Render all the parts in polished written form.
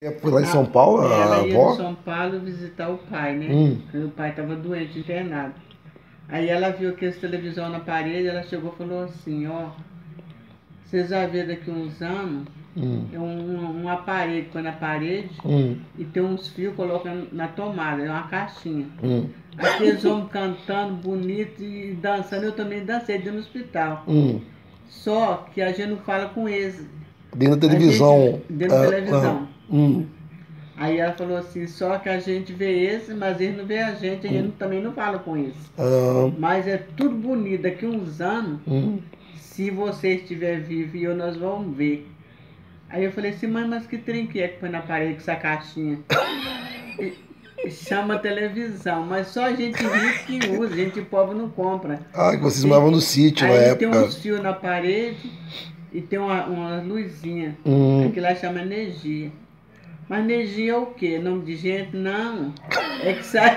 Foi lá em São Paulo, a Ela ia avó? em São Paulo visitar o pai, né? Porque o pai estava doente, internado. Aí ela viu aquele televisão na parede, ela chegou e falou assim, ó, vocês vão ver daqui uns anos, é um aparelho que põe na parede e tem uns fios colocando na tomada, é uma caixinha. Aqueles homens cantando bonito e dançando, eu também dancei dentro do hospital. Só que a gente não fala com eles. Dentro da televisão. Dentro da televisão. Aí ela falou assim, só que a gente vê esse, mas eles não vê a gente também não fala com eles. Mas é tudo bonito, daqui uns anos, se você estiver vivo e eu, nós vamos ver. Aí eu falei assim, mãe, mas que trem que é que põe na parede com essa caixinha? Chama televisão, mas só a gente rico que usa, gente pobre não compra. Ah, que vocês moravam no sítio na Aí época. tem uns fios na parede e tem uma luzinha, aquilo lá chama energia. Mas energia é o quê? Nome de gente? Não. É que sai.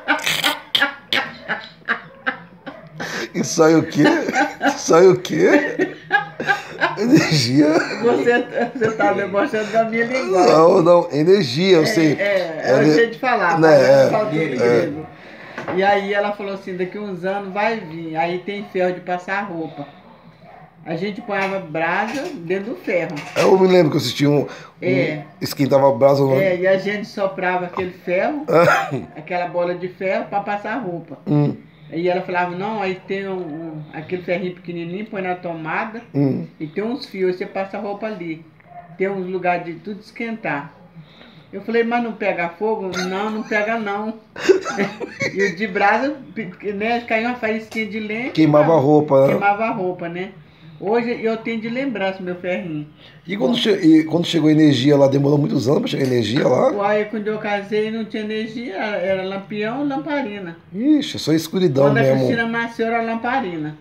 E sai o quê? Sai o quê? Energia? Você tá debochando da minha linguagem. Não, energia, eu sei. É o jeito de falar, né? E aí ela falou assim, daqui uns anos vai vir. Aí tem ferro de passar roupa. A gente põe brasa dentro do ferro. Eu me lembro que eu assisti esquentava a brasa. E a gente soprava aquele ferro, aquela bola de ferro para passar roupa. E ela falava, não, aí tem aquele ferrinho pequenininho, põe na tomada e tem uns fios, você passa a roupa ali. Tem uns lugares de tudo esquentar. Eu falei, mas não pega fogo? Não, não pega não. E o de brasa, né, caiu uma faísquinha de lenha. Queimava a roupa, né? Queimava a roupa, né? Hoje eu tenho de lembrança meu ferrinho. E quando chegou a energia lá, demorou muitos anos para chegar a energia lá? Uai, quando eu casei não tinha energia, era lampião e lamparina. Ixi, só escuridão quando mesmo. Quando a Cecília nasceu era lamparina.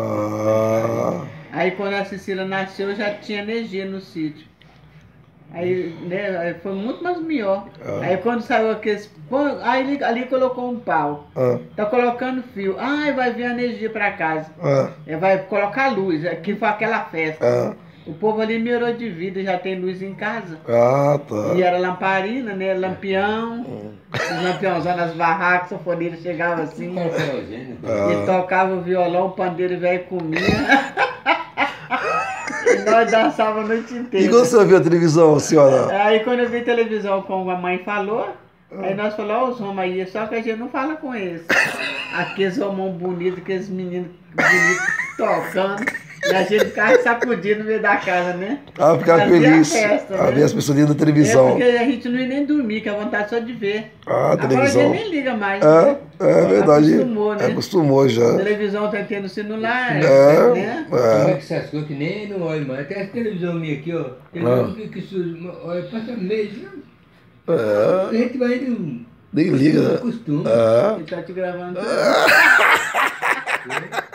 Aí quando a Cecília nasceu já tinha energia no sítio. Aí, né, foi muito mais melhor. Aí quando saiu aqueles... Aí ali colocou um pau. Tá colocando fio. Ai, vai vir a energia pra casa. Vai colocar luz. Aqui foi aquela festa. O povo ali melhorou de vida, já tem luz em casa. Tá. E era lamparina, né? Lampião. Os lampiãozão nas barracas, o sanfoneiro chegava assim. E tocava o violão, o pandeiro velho comia. E nós dançávamos a noite inteira. E quando você viu a televisão, senhora? Aí quando eu vi televisão, como a mãe falou, aí nós falamos, ó, os homens aí, só que a gente não fala com eles. Aqueles homens bonitos, aqueles meninos bonitos tocando, e a gente ficava sacudindo no meio da casa, né? Ficava feliz. Festa, ver as pessoas dentro da televisão. Porque a gente não ia nem dormir, que a vontade só de ver. Televisão. Agora a gente nem liga mais. Né? É verdade. Acostumou, né? Acostumou já. A televisão tá tendo celular, né? Como é que essas coisas que nem não olho mais. Até essa televisão minha aqui, ó. Televisão que surge, olha, passa mês, né? A gente vai indo. Nem liga, né? Costume. Ele tá te gravando.